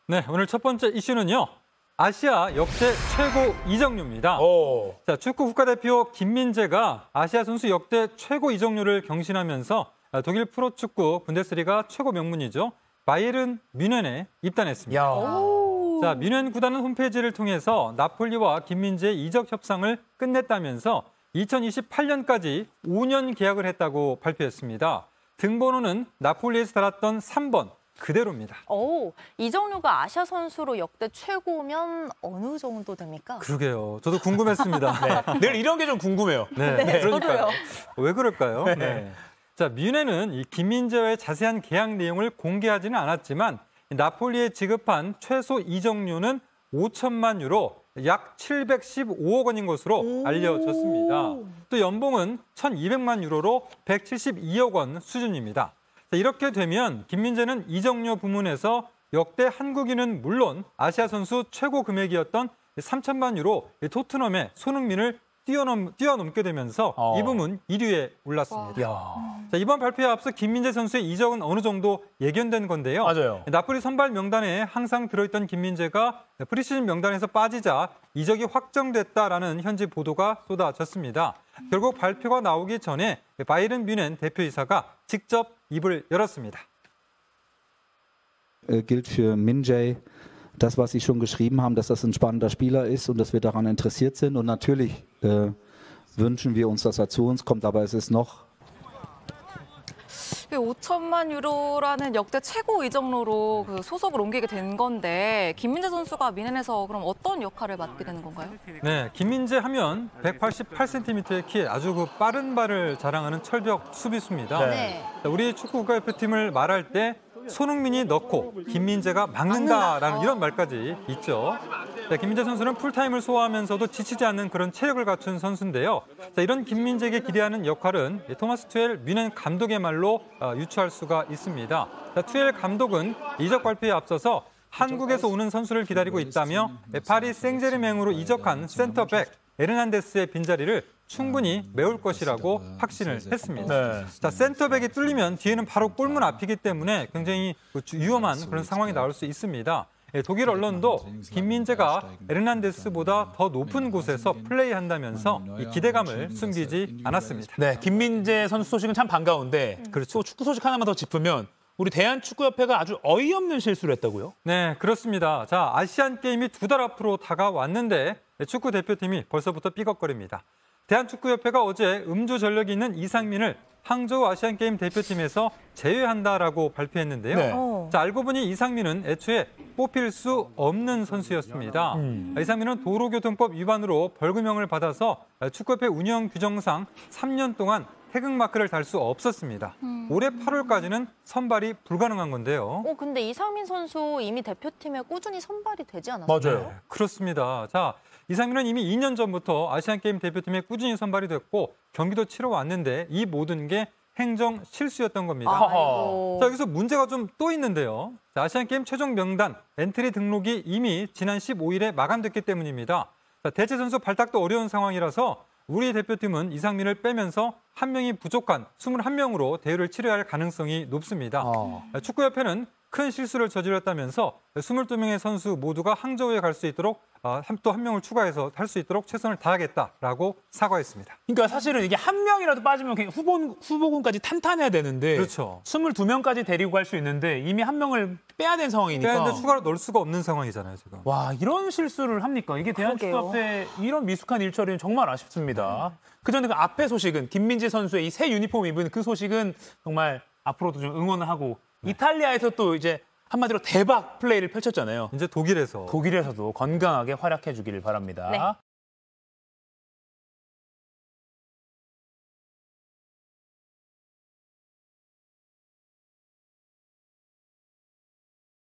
네, 오늘 첫 번째 이슈는요. 아시아 역대 최고 이적료입니다. 자, 축구 국가대표 김민재가 아시아 선수 역대 최고 이적료를 경신하면서 독일 프로축구 분데스리가 최고 명문이죠. 바이에른 뮌헨에 입단했습니다. 자, 뮌헨 구단은 홈페이지를 통해서 나폴리와 김민재의 이적 협상을 끝냈다면서 2028년까지 5년 계약을 했다고 발표했습니다. 등번호는 나폴리에서 달았던 3번. 그대로입니다. 이적료가 아시아 선수로 역대 최고면 어느 정도 됩니까? 그러게요. 저도 궁금했습니다. 네. 늘 이런 게 좀 궁금해요. 네, 저도요. 왜 그럴까요? 네. 자, 뮌헨은 이 김민재와의 자세한 계약 내용을 공개하지는 않았지만 나폴리에 지급한 최소 이적료는 5천만 유로, 약 715억 원인 것으로 알려졌습니다. 또 연봉은 1,200만 유로로 172억 원 수준입니다. 이렇게 되면 김민재는 이적료 부문에서 역대 한국인은 물론 아시아 선수 최고 금액이었던 3천만 유로 토트넘의 손흥민을 뛰어넘게 되면서 이 부문 1위에 올랐습니다. 자, 이번 발표에 앞서 김민재 선수의 이적은 어느 정도 예견된 건데요. 맞아요. 나폴리 선발 명단에 항상 들어있던 김민재가 프리시즌 명단에서 빠지자 이적이 확정됐다라는 현지 보도가 쏟아졌습니다. 결국 발표가 나오기 전에 바이에른 뮌헨 대표이사가 직접 입을 열었습니다. Gilt für Min-jae das, was Sie schon geschrieben haben, dass das ein spannender Spieler ist und dass wir daran interessiert sind. Und natürlich wünschen wir uns, dass er zu uns kommt, aber es ist noch 5천만 유로라는 역대 최고 이적료로 소속을 옮기게 된 건데 김민재 선수가 뮌헨에서 그럼 어떤 역할을 맡게 되는 건가요? 네, 김민재 하면 188cm의 키에 아주 빠른 발을 자랑하는 철벽 수비수입니다. 네. 우리 축구 국가대표팀을 말할 때 손흥민이 넣고 김민재가 막는다라는 이런 말까지 있죠. 자, 김민재 선수는 풀타임을 소화하면서도 지치지 않는 그런 체력을 갖춘 선수인데요. 자, 이런 김민재에게 기대하는 역할은 토마스 투엘 뮌헨 감독의 말로 유추할 수가 있습니다. 자, 투엘 감독은 이적 발표에 앞서서 한국에서 오는 선수를 기다리고 있다며 파리 생제르맹으로 이적한 센터백 에르난데스의 빈자리를 충분히 메울 것이라고 확신을 했습니다. 네. 자, 센터백이 뚫리면 뒤에는 바로 골문 앞이기 때문에 굉장히 위험한 그런 상황이 나올 수 있습니다. 독일 언론도 김민재가 에르난데스보다 더 높은 곳에서 플레이한다면서 이 기대감을 숨기지 않았습니다. 네, 김민재 선수 소식은 참 반가운데 그렇죠. 또 축구 소식 하나만 더 짚으면 우리 대한축구협회가 아주 어이없는 실수를 했다고요? 네, 그렇습니다. 자, 아시안 게임이 2달 앞으로 다가왔는데 축구 대표팀이 벌써부터 삐걱거립니다. 대한축구협회가 어제 음주 전력이 있는 이상민을 항저우 아시안게임 대표팀에서 제외한다라고 발표했는데요. 네. 자, 알고 보니 이상민은 애초에 뽑힐 수 없는 선수였습니다. 이상민은 도로교통법 위반으로 벌금형을 받아서 축구협회 운영 규정상 3년 동안 태극마크를 달 수 없었습니다. 올해 8월까지는 선발이 불가능한 건데요. 근데 이상민 선수 이미 대표팀에 꾸준히 선발이 되지 않았어요? 맞아요. 네, 그렇습니다. 자, 이상민은 이미 2년 전부터 아시안게임 대표팀에 꾸준히 선발이 됐고 경기도 치러 왔는데 이 모든 게 행정 실수였던 겁니다. 자, 여기서 문제가 좀 또 있는데요. 자, 아시안게임 최종 명단 엔트리 등록이 이미 지난 15일에 마감됐기 때문입니다. 자, 대체 선수 발탁도 어려운 상황이라서 우리 대표팀은 이상민을 빼면서 한 명이 부족한 21명으로 대회를 치러야 할 가능성이 높습니다. 축구협회는 큰 실수를 저질렀다면서 22명의 선수 모두가 항저우에 갈 수 있도록 또 한 명을 추가해서 할 수 있도록 최선을 다하겠다라고 사과했습니다. 그러니까 사실은 이게 한 명이라도 빠지면 그냥 후보군까지 탄탄해야 되는데 그렇죠. 22명까지 데리고 갈 수 있는데 이미 한 명을 빼야 되는 상황이니까. 그런데 추가로 넣을 수가 없는 상황이잖아요, 지금. 와, 이런 실수를 합니까? 이게 대한축구협회 이런 미숙한 일처리는 정말 아쉽습니다. 그전에 그 앞에 소식은 김민재 선수의 이 새 유니폼 입은 그 소식은 정말 앞으로도 좀 응원을 하고 이탈리아에서 또 이제 한마디로 대박 플레이를 펼쳤잖아요. 이제 독일에서도 건강하게 활약해 주기를 바랍니다. 네.